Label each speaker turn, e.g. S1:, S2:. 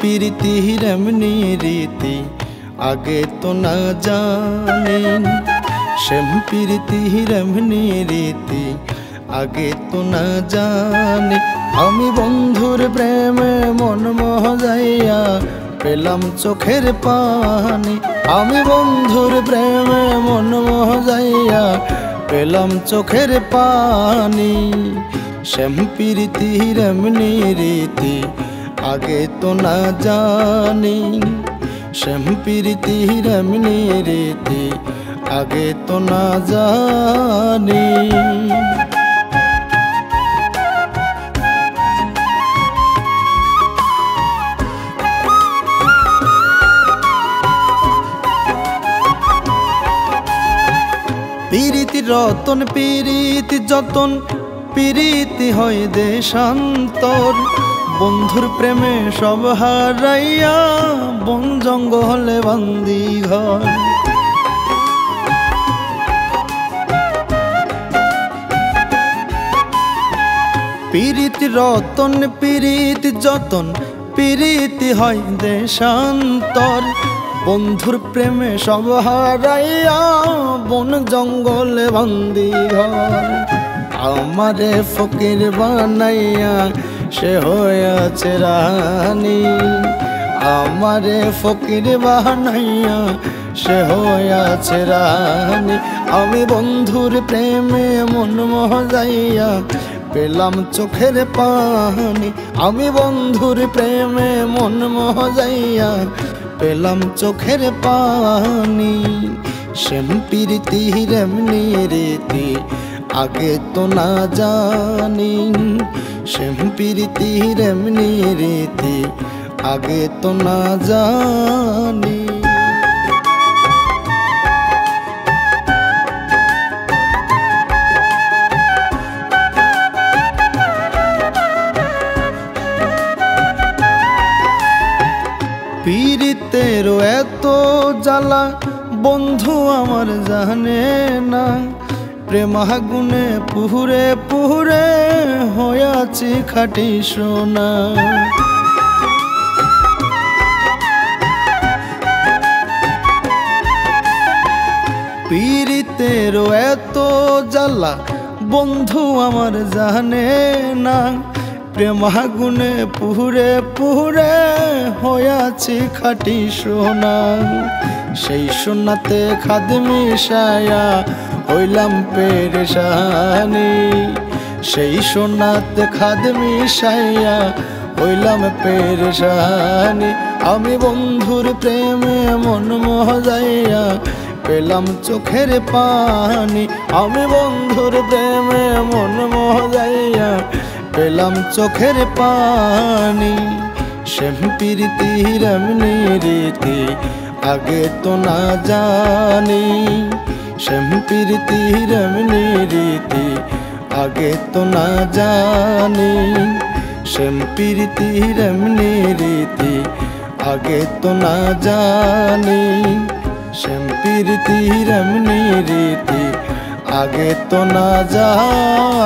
S1: প্রীতি এমনি রীতি আগে তো না জানি। শ্যাম প্রীতি এমনি রীতি আগে তো না জানি। আমি বন্ধুর প্রেমে মন মহজাইয়া পেলাম চোখের পানি। আমি বন্ধুর প্রেমে মন মহজাইয়া পেলাম চোখের পানি। শ্যাম প্রীতি এমনি রীতি আগে তো না জানি। শ্যাম প্রীতি এমনি রীতি আগে তো না জানি। প্রীতি রতন প্রীতি যতন প্রীতি হয় দেশান্তর। বন্ধুর প্রেমে সব হারাইয়া বন জঙ্গলে বান্দি ঘর। প্রীতি রতন প্রীতি যতন প্রীতি হয় দেশান্তর। বন্ধুর প্রেমে সব হারাইয়া বন জঙ্গলে বান্দি ঘর। আমারে ফকির বানাইয়া সে হয়েছে রানী। আমারে ফকির বানাইয়া সে হয়েছে রানী। আমি বন্ধুর প্রেমে মন মহজাইয়া পেলাম চোখের পানি। আমি বন্ধুর প্রেমে মন মহজাইয়া পেলাম চোখের পানি। শ্যাম প্রীতি এমনি রীতি আগে তো না জানি। শ্যাম প্রীতি এমনি রীতি আগে তো না জানি। পীড়িতেরও এত জ্বালা বন্ধু আমার জানে না। প্রেম আগুনে পুহুরে পুহুরে হয়াছি খাঁটি সোনা। পীড়িতেরও এত জ্বালা বন্ধু আমার জানে না। প্রেম আগুনে পুহুরে পুহুরে হয়াছি খাঁটি সোনা। সেই সোনাতে খাদ মিশায়া হইলাম পেরেশানি। সেই সোনাতে খাদ মিশাইয়া হইলাম পেরেশানি। আমি বন্ধুর প্রেমে মন মহজাইয়া পেলাম চোখের পানি। আমি বন্ধুর প্রেমে মন মহজাইয়া পেলাম চোখের পানি। শ্যাম প্রীতি এমনি রীতি আগে তো না জানি। শ্যাম প্রীতি এমনি রীতি আগে তো না জানি। শ্যাম প্রীতি এমনি রীতি আগে তো না জানি। শ্যাম প্রীতি এমনি রীতি আগে তো না জানি।